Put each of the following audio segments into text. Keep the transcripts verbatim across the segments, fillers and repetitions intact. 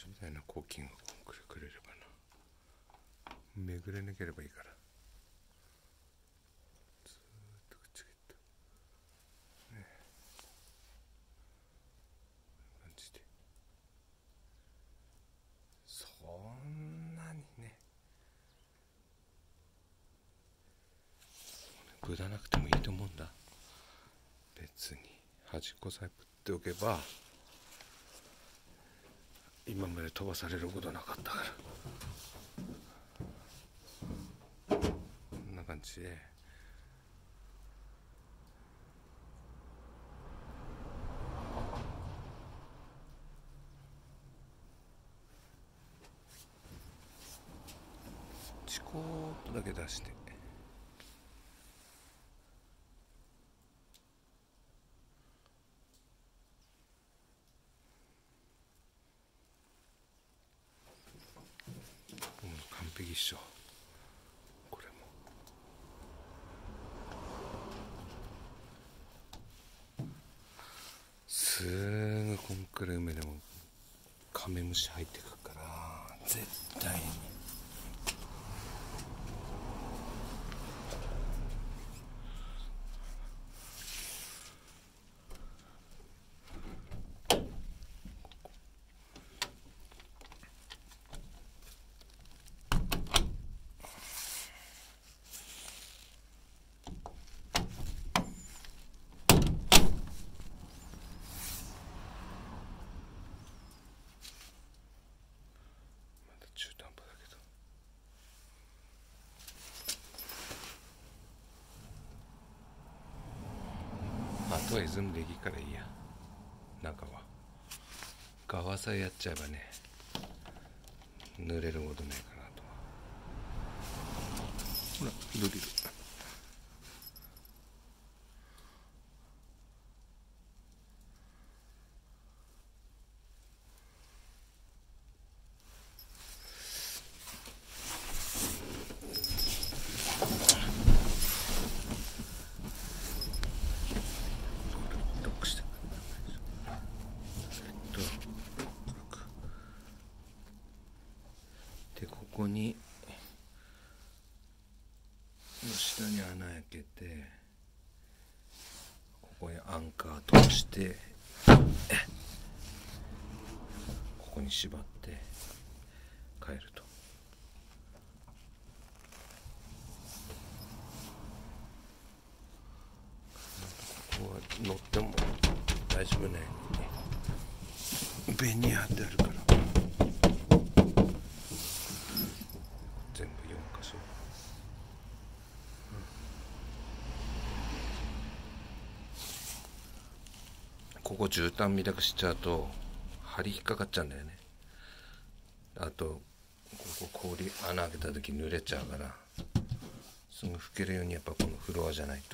丈夫だよな。コーキングくれくれればな。めぐれなければいいから。ずーっとくっつけてね、こんな感じで。そんなにねぶだなくてもいいと思うんだ。別に端っこさえぶっておけば今まで飛ばされることなかったから。こんな感じでチコーっとだけ出して、うん、完璧っしょ。これもすぐコンクルームでもカメムシ入ってくるから絶対に。中途半端だけど、あとはイズムでいいからいいや。中は側さえやっちゃえばね濡れることないかなと。ほらドリルで、ここに下に穴開けて、ここにアンカー通してここに縛って帰ると。ここは乗っても大丈夫ね。ベニヤってあるから全部よんかしょ、うん、ここ絨毯みたくしちゃうと針引っかかっちゃうんだよね。あとここ氷穴開けた時濡れちゃうからすぐ拭けるようにやっぱこのフロアじゃないと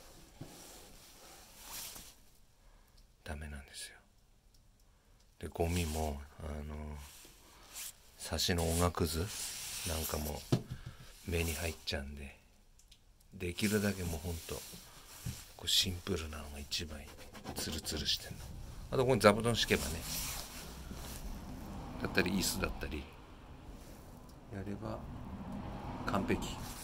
ダメなんですよ。でゴミもあのサシのおがくずなんかも目に入っちゃうんで、できるだけもうほんとこうシンプルなのが一番いい。ツルツルしてんの。あとここに座布団敷けばね、だったり椅子だったりやれば完璧。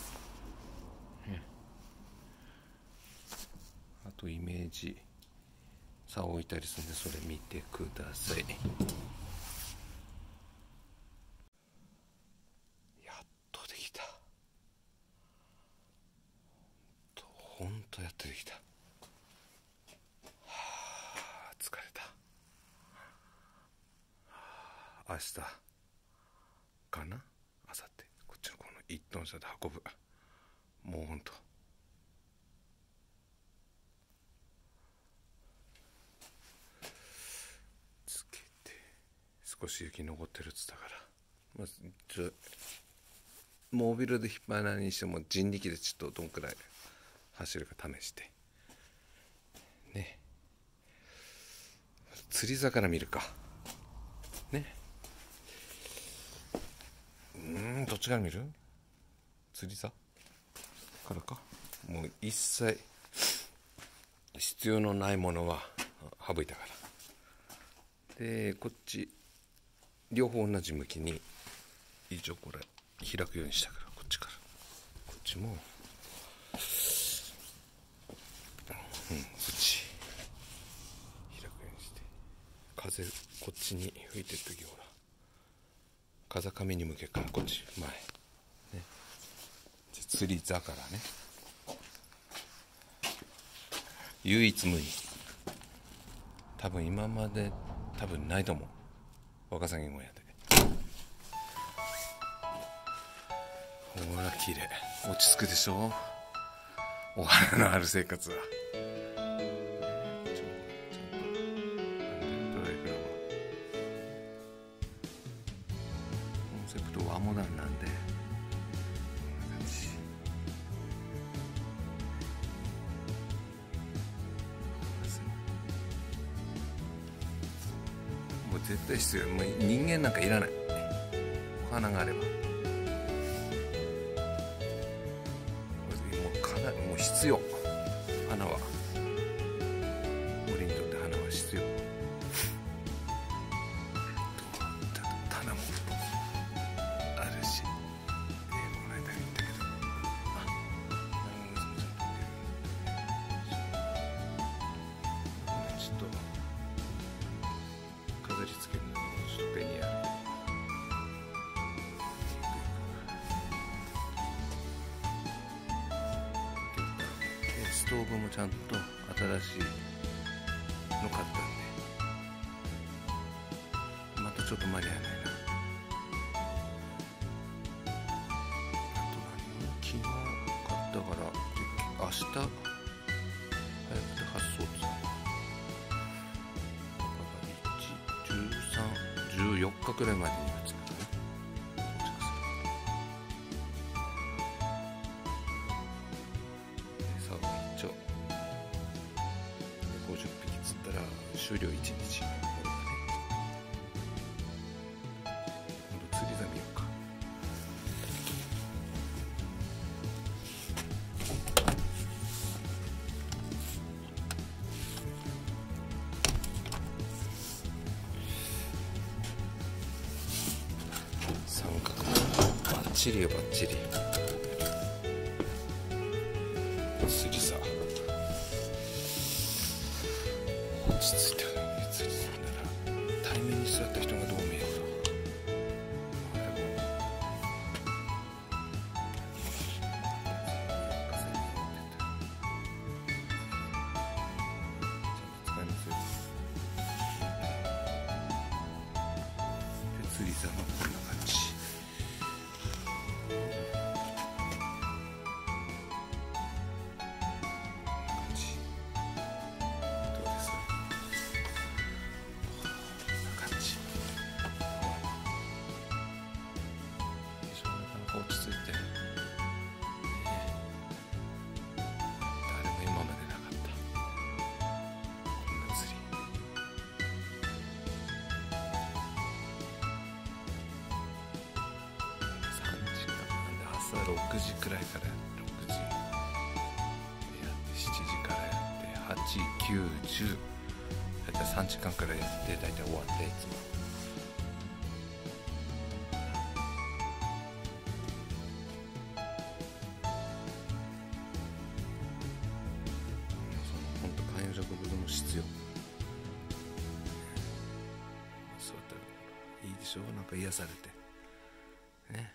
あとイメージ差を置いたりするんでそれ見てください。やっとできた。ほんとやっとできた。はあ疲れた。明日かな、明後日こっちのこの一トン車で運ぶ。もうほんとつけて、少し雪残ってるっつったから、まあ、ちょモービルで引っ張らないにしても人力でちょっとどんくらい走るか試してね。釣り魚見るかね。うーんどっちから見る？釣り座からか。もう一切必要のないものは省いたから。でこっち両方同じ向きに一応これ開くようにしたから、こっちからこっちも、うん、こっち開くようにして、風こっちに吹いてる時ほら風上に向けるからこっち前ね、釣り座からね、唯一無二、多分今まで多分ないと思う、ワカサギ小屋で。ほら綺麗、落ち着くでしょ、お花のある生活は。コンセプトはモダンなんで、こんな感じ。もう絶対必要、もう人間なんかいらない、お花があれば。もう必要、花は森にとって花は必要。棚もあるし、英語もらえたらいいんだけど、あ、ちょっと飾り付けるのにちょっとベニヤール。ストーブもちゃんと新しいの買ったんで、またちょっと間に合わないな。あと何、昨日買ったから明日早くて発送ってさ、いち、じゅうさん、じゅうよっかくらいまでには着くかな。ごじゅっぴき釣ったら終了いちにち。今度釣りざ見ようか。三角バッチリよ、バッチリ。釣りさ落ち着いてるね、釣りするなら対面に座った人がどう見えるか。あれも風に乗ってた。ちゃんと使いますよ。で釣り竿もこんな感じ。落ち着いて、誰も今までなかったこんな釣り。さんじかんなんで、朝ろくじくらいからろくじでやってしちじからやってはち、きゅう、じゅう、だいたいさんじかんからやって、だいたい終わって、いつも植物も必要。そうだったらいいでしょ、なんか癒されてね。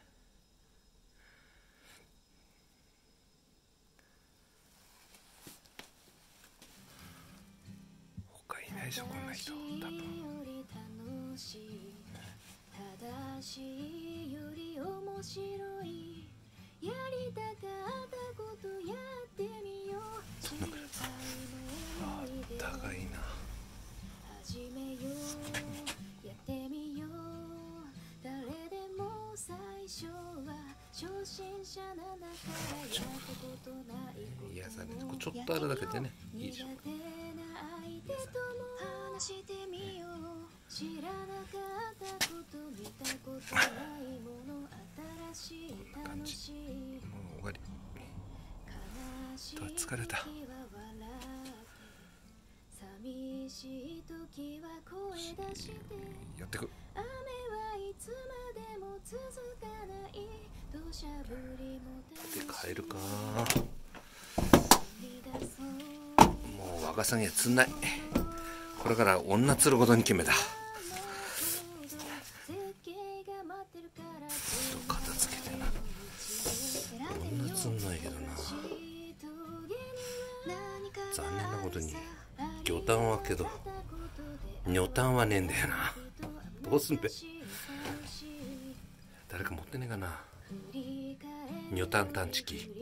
他いないでしょ、こんな人多分。正しいより面白い、やりたかったことやってみよう。そんなくらい。あったかいな。始めよう、やってみよう。誰でも最初は初心者なんだからやったことないこと。癒される。ちょっとあるだけでね、いいでしょ。話してみよう。知らなかったこと、見たことないもの、新しい楽しい。もう終わり。疲れた。寂しい時は声出して。やってく。雨は帰るか。もうワカサギは釣んない。これから女釣ることに決めた。片付けてな。女釣んないけどな。残念なことに魚探はけど女探はねえんだよな。どうすんべ。誰か持ってねえかな、女探探知機。